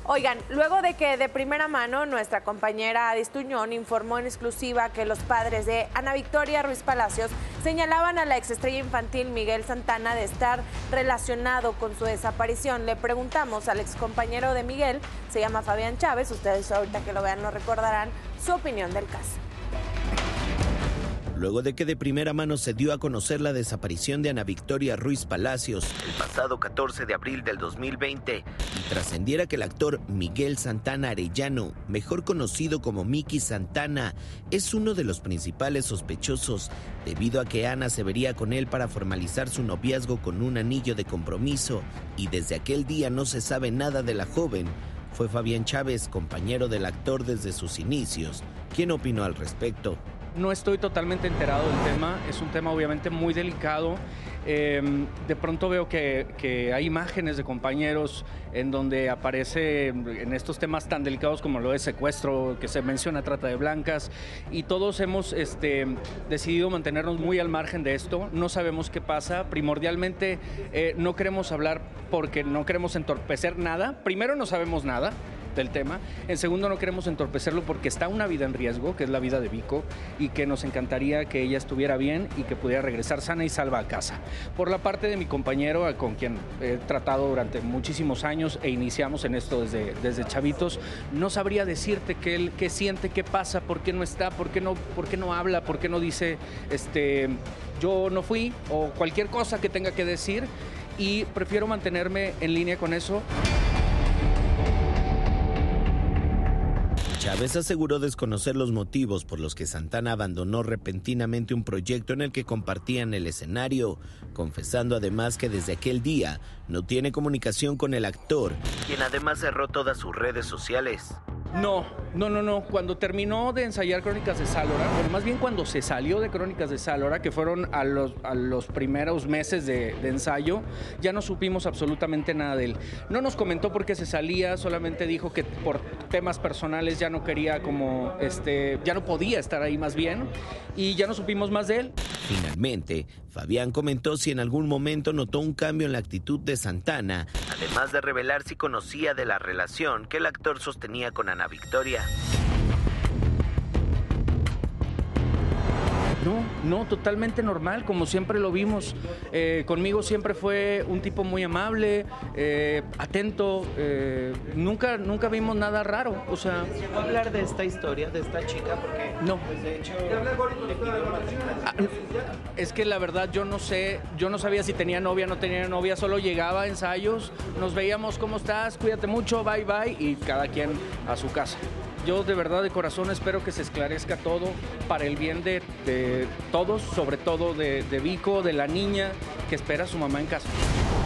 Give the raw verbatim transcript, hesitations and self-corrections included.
Oigan, luego de que de primera mano nuestra compañera Adis Tuñón informó en exclusiva que los padres de Ana Victoria Ruiz Palacios señalaban a la exestrella infantil Miguel Santana de estar relacionado con su desaparición, le preguntamos al excompañero de Miguel, se llama Fabián Chávez, ustedes ahorita que lo vean lo recordarán, su opinión del caso. Luego de que de primera mano se dio a conocer la desaparición de Ana Victoria Ruiz Palacios el pasado catorce de abril del dos mil veinte y trascendiera que el actor Miguel Santana Arellano, mejor conocido como Miki Santana, es uno de los principales sospechosos debido a que Ana se vería con él para formalizar su noviazgo con un anillo de compromiso y desde aquel día no se sabe nada de la joven, fue Fabián Chávez, compañero del actor desde sus inicios, quien opinó al respecto. No estoy totalmente enterado del tema, es un tema obviamente muy delicado. Eh, de pronto veo que, que hay imágenes de compañeros en donde aparece en estos temas tan delicados como lo es secuestro, que se menciona trata de blancas, y todos hemos este, decidido mantenernos muy al margen de esto. No sabemos qué pasa, primordialmente eh, no queremos hablar porque no queremos entorpecer nada. Primero, no sabemos nada del tema. En segundo, no queremos entorpecerlo porque está una vida en riesgo, que es la vida de Vico, y que nos encantaría que ella estuviera bien y que pudiera regresar sana y salva a casa. Por la parte de mi compañero, con quien he tratado durante muchísimos años e iniciamos en esto desde, desde chavitos, no sabría decirte qué él, qué siente, qué pasa, por qué no está, por qué no, por qué no habla, por qué no dice este, yo no fui, o cualquier cosa que tenga que decir, y prefiero mantenerme en línea con eso. Chávez aseguró desconocer los motivos por los que Santana abandonó repentinamente un proyecto en el que compartían el escenario, confesando además que desde aquel día no tiene comunicación con el actor, quien además cerró todas sus redes sociales. No, no, no, no. Cuando terminó de ensayar Crónicas de Sálora, bueno, más bien cuando se salió de Crónicas de Sálora, que fueron a los, a los primeros meses de, de ensayo, ya no supimos absolutamente nada de él. No nos comentó por qué se salía, solamente dijo que por temas personales ya no quería como, este, ya no podía estar ahí más bien, y ya no supimos más de él. Finalmente, Fabián comentó si en algún momento notó un cambio en la actitud de Santana, además de revelar si conocía de la relación que el actor sostenía con Ana Victoria. No, no, totalmente normal, como siempre lo vimos. Eh, conmigo siempre fue un tipo muy amable, eh, atento, eh, nunca, nunca vimos nada raro. O sea, ¿llegó a hablar de esta historia, de esta chica? Porque, no. Pues de hecho, le pidió matrimonio. Ah, es que la verdad yo no sé, yo no sabía si tenía novia o no tenía novia, solo llegaba a ensayos, nos veíamos, ¿cómo estás? Cuídate mucho, bye bye, y cada quien a su casa. Yo de verdad de corazón espero que se esclarezca todo para el bien de, de todos, sobre todo de, de Vico, de la niña que espera a su mamá en casa.